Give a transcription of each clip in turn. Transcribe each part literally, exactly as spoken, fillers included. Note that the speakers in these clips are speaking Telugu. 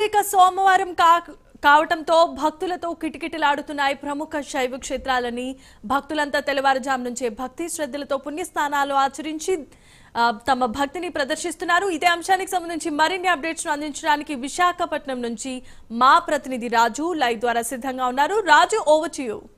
కార్తీక సోమవారం కా కావటంతో భక్తులతో కిటకిటలాడుతున్నాయి ప్రముఖ శైవ క్షేత్రాలని భక్తులంతా తెల్లవారుజాము నుంచే భక్తి శ్రద్ధలతో పుణ్యస్నానాలు ఆచరించి తమ భక్తిని ప్రదర్శిస్తున్నారు। ఇదే అంశానికి సంబంధించి మరిన్ని అప్డేట్స్ అందించడానికి విశాఖపట్నం నుంచి మా ప్రతినిధి రాజు లైవ్ ద్వారా సిద్ధంగా ఉన్నారు। Raju, over to you.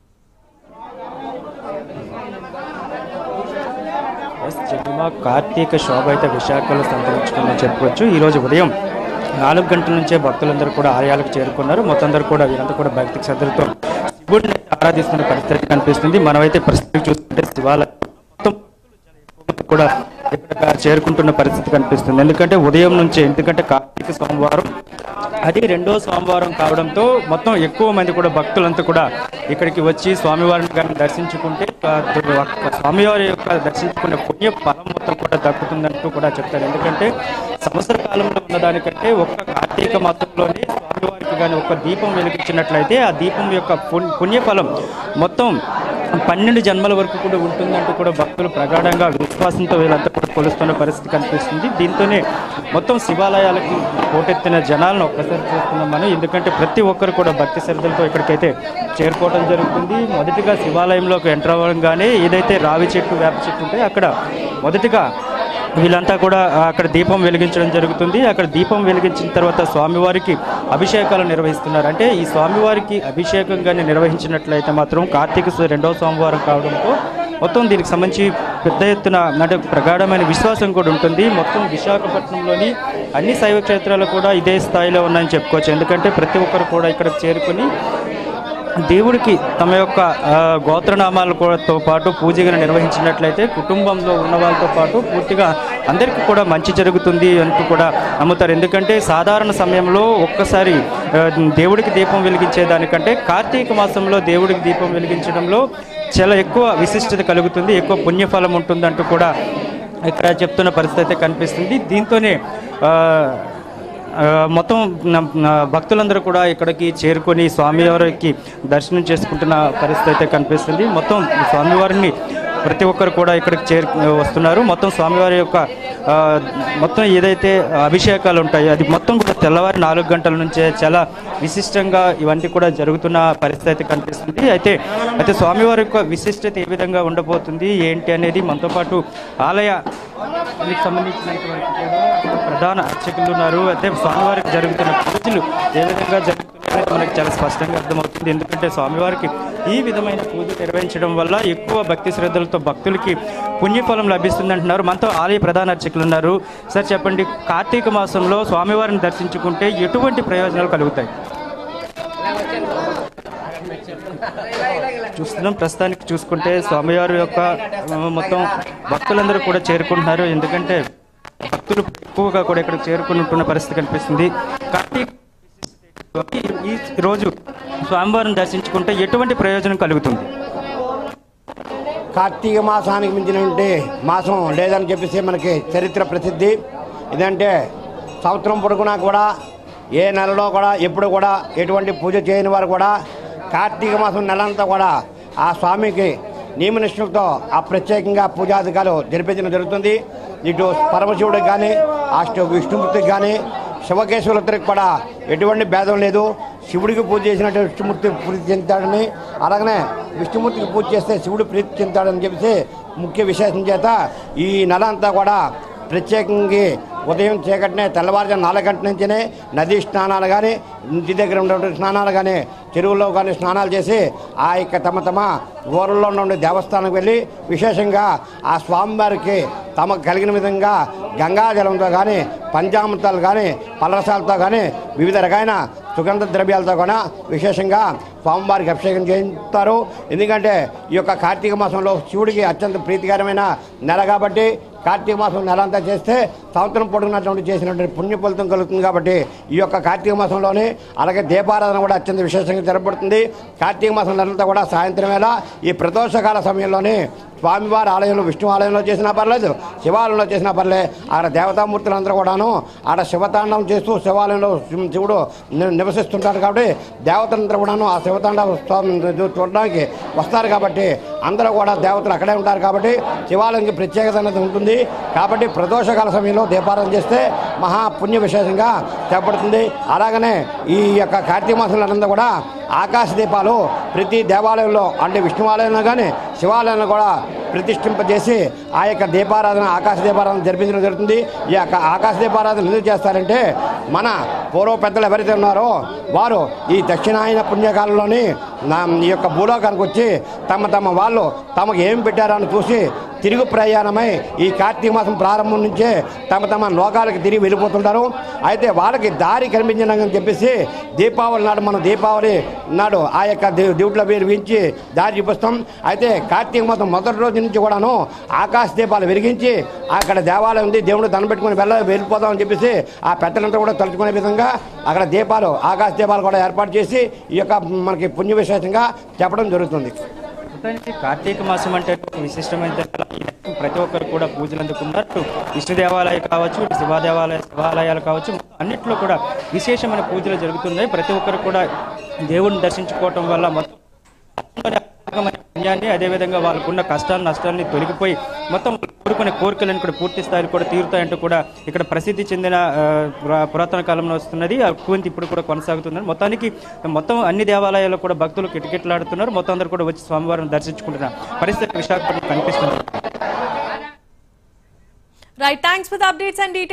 Karthika శోభ అయితే విశాఖలో సంతరించుకుందని చెప్పుకోవచ్చు। ఈరోజు ఉదయం నాలుగు గంటల నుంచే భక్తులందరూ కూడా ఆలయాలకు చేరుకున్నారు। మొత్తం అందరూ కూడా వీరంతా కూడా భక్తి శ్రద్ధలతో శివుడిని ఆరాధిస్తున్న పరిస్థితి కనిపిస్తుంది। మనమైతే పరిస్థితి చూస్తుంటే శివాలయం మొత్తం కూడా ఇక్కడ చేరుకుంటున్న పరిస్థితి కనిపిస్తుంది। ఎందుకంటే ఉదయం నుంచి, ఎందుకంటే కార్తీక సోమవారం అది రెండో సోమవారం కావడంతో మొత్తం ఎక్కువ మంది కూడా భక్తులంతా కూడా ఇక్కడికి వచ్చి స్వామివారిని కానీ దర్శించుకుంటే స్వామివారి యొక్క దర్శించుకునే పుణ్య ఫలం మొత్తం కూడా దక్కుతుందంటూ కూడా చెప్తారు। ఎందుకంటే సంవత్సర కాలంలో ఉన్నదానికంటే ఒక్క కార్తీక మాసంలోనే స్వామివారికి కానీ ఒక దీపం వెలిగించినట్లయితే ఆ దీపం యొక్క పుణ్యఫలం మొత్తం పన్నెండు జన్మల వరకు కూడా ఉంటుందంటూ కూడా భక్తులు ప్రగాఢంగా విశ్వాసంతో వీళ్ళంతా కూడా కొలుస్తున్న పరిస్థితి కనిపిస్తుంది। దీంతోనే మొత్తం శివాలయాలకి పోటెత్తిన జనాలను ఒక్కసారి చూస్తున్నాం మనం। ఎందుకంటే ప్రతి ఒక్కరు కూడా భక్తి శ్రద్ధలతో ఇక్కడికైతే చేరుకోవడం జరుగుతుంది। మొదటిగా శివాలయంలోకి ఎంటర్ అవ్వగానే ఏదైతే రావి చెట్టు, వేప చెట్టు ఉంటే అక్కడ మొదటిగా వీళ్ళంతా కూడా అక్కడ దీపం వెలిగించడం జరుగుతుంది। అక్కడ దీపం వెలిగించిన తర్వాత స్వామివారికి అభిషేకాలు నిర్వహిస్తున్నారు। అంటే ఈ స్వామివారికి అభిషేకం కానీ నిర్వహించినట్లయితే మాత్రం కార్తీక రెండవ సోమవారం కావడంతో మొత్తం దీనికి సంబంధించి పెద్ద ఎత్తున అంటే ప్రగాఢమైన విశ్వాసం కూడా ఉంటుంది। మొత్తం విశాఖపట్నంలోని అన్ని శైవ క్షేత్రాలు కూడా ఇదే స్థాయిలో ఉన్నాయని చెప్పుకోవచ్చు। ఎందుకంటే ప్రతి ఒక్కరు కూడా ఇక్కడ చేరుకుని దేవుడికి తమ యొక్క గోత్రనామాలతో పాటు పూజగా నిర్వహించినట్లయితే కుటుంబంలో ఉన్న వాళ్ళతో పాటు పూర్తిగా అందరికీ కూడా మంచి జరుగుతుంది అంటూ కూడా నమ్ముతారు। ఎందుకంటే సాధారణ సమయంలో ఒక్కసారి దేవుడికి దీపం వెలిగించేదానికంటే కార్తీక మాసంలో దేవుడికి దీపం వెలిగించడంలో చాలా ఎక్కువ విశిష్టత కలుగుతుంది, ఎక్కువ పుణ్యఫలం ఉంటుందంటూ కూడా ఇక్కడ చెప్తున్న పరిస్థితి అయితే కనిపిస్తుంది। దీంతోనే మొత్తం భక్తులందరూ కూడా ఇక్కడికి చేరుకొని స్వామివారికి దర్శనం చేసుకుంటున్న పరిస్థితి అయితే కనిపిస్తుంది। మొత్తం స్వామివారిని ప్రతి ఒక్కరు కూడా ఇక్కడికి చేరు వస్తున్నారు। మొత్తం స్వామివారి యొక్క మొత్తం ఏదైతే అభిషేకాలు ఉంటాయో అది మొత్తం కూడా తెల్లవారి నాలుగు గంటల నుంచే చాలా విశిష్టంగా ఇవన్నీ కూడా జరుగుతున్న పరిస్థితి అయితే కనిపిస్తుంది। అయితే అయితే స్వామివారి యొక్క విశిష్టత ఏ విధంగా ఉండబోతుంది ఏంటి అనేది మనతో పాటు ఆలయ దీనికి సంబంధించినటువంటి కూడా ప్రధాన అర్చకులు ఉన్నారు। అయితే స్వామివారికి జరుగుతున్న పూజలు ఏ విధంగా జరుగుతున్నాయో మనకి చాలా స్పష్టంగా అర్థమవుతుంది। ఎందుకంటే స్వామివారికి ఈ విధమైన పూజ నిర్వహించడం వల్ల ఎక్కువ భక్తి శ్రద్ధలతో భక్తులకి పుణ్యఫలం లభిస్తుంది అంటున్నారు। మనతో ఆలయ ప్రధాన అర్చకులు ఉన్నారు। సార్ చెప్పండి, కార్తీక మాసంలో స్వామివారిని దర్శించుకుంటే ఎటువంటి ప్రయోజనాలు కలుగుతాయి? చూస్తున్నాం ప్రస్తుతానికి చూసుకుంటే స్వామివారి యొక్క మొత్తం భక్తులందరూ కూడా చేరుకుంటున్నారు। ఎందుకంటే భక్తులు ఎక్కువగా కూడా ఇక్కడ చేరుకుని ఉంటున్న పరిస్థితి కనిపిస్తుంది। కార్తీక ఈ రోజు స్వామివారిని దర్శించుకుంటే ఎటువంటి ప్రయోజనం కలుగుతుంది? కార్తీక మాసానికి మించినటువంటి మాసం లేదని చెప్పేసి మనకి చరిత్ర ప్రసిద్ధి। ఇదంటే సంవత్సరం పొడుగునా కూడా ఏ నెలలో కూడా ఎప్పుడు కూడా ఎటువంటి పూజ చేయని వారు కూడా కార్తీక మాసం నెలంతా కూడా ఆ స్వామికి నియమనిష్ఠులతో ఆ ప్రత్యేకంగా పూజాధికాలు జరిపించడం జరుగుతుంది। ఇటు పరమశివుడికి కానీ అష్ట విష్ణుమూర్తికి కానీ శివకేశ్వరులకి కూడా ఎటువంటి భేదం లేదు। శివుడికి పూజ చేసినట్టు విష్ణుమూర్తి ప్రీతి చెందుతాడని, అలాగనే విష్ణుమూర్తికి పూజ చేస్తే శివుడు ప్రీతి చెందుతాడని చెప్పేసి ముఖ్య విశేషం చేత ఈ నెల అంతా కూడా ప్రత్యేకంగా ఉదయం చీకటినే తెల్లవారుజాము నాలుగు గంటల నుంచినే నదీ స్నానాలు కానీ, ఇంటి దగ్గర ఉన్నటువంటి స్నానాలు కానీ, చెరువుల్లో కానీ స్నానాలు చేసి ఆ యొక్క తమ తమ ఊరల్లో ఉన్న దేవస్థానానికి వెళ్ళి విశేషంగా ఆ స్వామివారికి తమకు కలిగిన విధంగా గంగాజలంతో కానీ, పంచామృతాలు కానీ, పలరసాలతో కానీ, వివిధ రకాల సుగంధ ద్రవ్యాలతో కూడా విశేషంగా స్వామివారికి అభిషేకం చేయిస్తారు। ఎందుకంటే ఈ యొక్క కార్తీక మాసంలో శివుడికి అత్యంత ప్రీతికరమైన నెల కాబట్టి కార్తీక మాసం నెల అంతా చేస్తే సంవత్సరం పొడుగునటువంటి చేసినటువంటి పుణ్య ఫలితం కలుగుతుంది। కాబట్టి ఈ యొక్క కార్తీక మాసంలోనే అలాగే దీపారాధన కూడా అత్యంత విశేషంగా జరపబడుతుంది। కార్తీక మాసం నెలంతా కూడా సాయంత్రం వేళ ఈ ప్రదోషకాల సమయంలోనే స్వామివారి ఆలయంలో, విష్ణు ఆలయంలో చేసినా పర్లేదు, శివాలయంలో చేసినా పర్లేదు, ఆడ దేవతామూర్తులందరూ కూడాను ఆడ శివతాండవం చేస్తూ శివాలయంలో శివుడు నివసిస్తుంటాడు। కాబట్టి దేవతలందరూ కూడాను ఆ శివతాండ ఉత్సవం చూడడానికి వస్తారు కాబట్టి అందరూ కూడా దేవతలు అక్కడే ఉంటారు కాబట్టి శివాలయానికి ప్రత్యేకత అనేది ఉంటుంది కాబట్టి ప్రదోషకాల సమయంలో దీపారాధన చేస్తే మహాపుణ్య విశేషంగా చెప్పబడుతుంది. అలాగనే ఈ యొక్క కార్తీక మాసంలో కూడా ఆకాశ దీపాలు ప్రతి దేవాలయంలో అంటే విష్ణువాలయంలో కానీ శివాలయంలో కూడా ప్రతిష్ఠింపజేసి ఆ యొక్క దీపారాధన ఆకాశ దీపారాధన జరిపించడం జరుగుతుంది. ఈ యొక్క ఆకాశ దీపారాధన ఎందుకు చేస్తారంటే మన పూర్వ పెద్దలు ఎవరైతే ఉన్నారో వారు ఈ దక్షిణాయన పుణ్యకాలంలోని ఈ యొక్క భూలోకానికి వచ్చి తమ తమ వాళ్ళు తమకు ఏం పెట్టారని చూసి తిరుగు ప్రయాణమై ఈ కార్తీక మాసం ప్రారంభం నుంచే తమ తమ లోకాలకు తిరిగి వెళ్ళిపోతుంటారు. అయితే వాళ్ళకి దారి కనిపించడానికి చెప్పేసి దీపావళి నాడు మనం దీపావళి నాడు ఆ యొక్క డ్యూటీలో వెలిగించి దారి చూపిస్తాం. అయితే కార్తీక మాసం మొదటి రోజు నుంచి కూడాను ఆకాశ దీపాలు వెలిగించి అక్కడ దేవాలయం ఉంది దేవుడు దండం పెట్టుకుని వెళ్ళ వెళ్ళిపోదామని చెప్పేసి ఆ పెద్దలంతా కూడా తలుచుకునే విధంగా అక్కడ దీపాలు ఆకాశ దీపాలు కూడా ఏర్పాటు చేసి ఈ యొక్క మనకి పుణ్య విశేషంగా చెప్పడం జరుగుతుంది. కార్తీక మాసం అంటే ఒక విశిష్టమైన ప్రతి ఒక్కరు కూడా పూజలు అందుకున్నారు. విష్ణు దేవాలయాలు కావచ్చు, శివ దేవాలయ శివాలయాలు కావచ్చు, అన్నింటిలో కూడా విశేషమైన పూజలు జరుగుతున్నాయి. ప్రతి ఒక్కరు కూడా దేవుడిని దర్శించుకోవటం వల్ల మొత్తం పుణ్యాన్ని అదేవిధంగా వాళ్ళకున్న కష్టాలు నష్టాలని తొలగిపోయి మొత్తం కోరుకునే కోరికలను కూడా పూర్తి స్థాయిలో కూడా తీరుతాయంటూ కూడా ఇక్కడ ప్రసిద్ధి చెందిన పురాతన కాలంలో వస్తున్నది అటువంటి ఇప్పుడు కూడా కొనసాగుతున్నారు. మొత్తానికి మొత్తం అన్ని దేవాలయాల్లో కూడా భక్తులు కిటకిటలాడుతున్నారు. మొత్తం అందరూ కూడా వచ్చి స్వామివారిని దర్శించుకుంటున్నారు. పరిస్థితి విశాఖపట్నం కనిపిస్తుంది. Right, thanks for the updates and